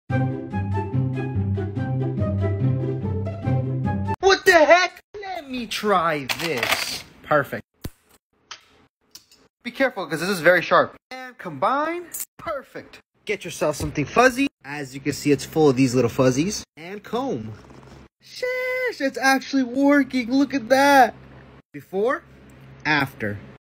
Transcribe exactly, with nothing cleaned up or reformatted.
What the heck? Let me try this. Perfect. Be careful because this is very sharp. And combine. Perfect. Get yourself something fuzzy. As you can see, it's full of these little fuzzies. And comb. Sheesh, it's actually working. Look at that. Before, after.